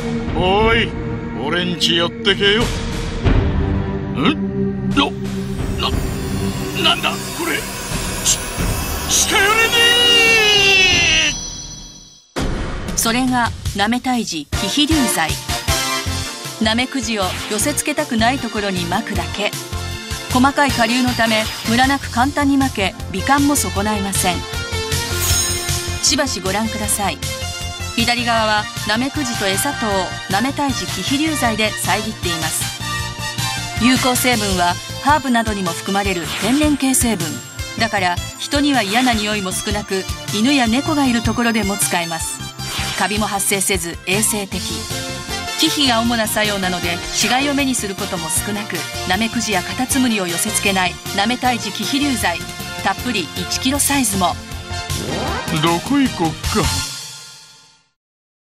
おい、俺んち寄ってけよ。なんだこれ、近寄れねえ。それがナメ退治忌避流剤。ナメクジを寄せ付けたくないところに撒くだけ。細かい下流のためムラなく簡単に撒け、美観も損ないません。しばしご覧ください。左側はナメクジと餌とをナメ退治忌避流剤で遮っています。有効成分はハーブなどにも含まれる天然系成分だから、人には嫌な匂いも少なく、犬や猫がいるところでも使えます。カビも発生せず衛生的。忌避が主な作用なので死骸を目にすることも少なく、ナメクジやカタツムリを寄せ付けないナメ退治忌避流剤たっぷり1キロサイズも。 どこ行こっか。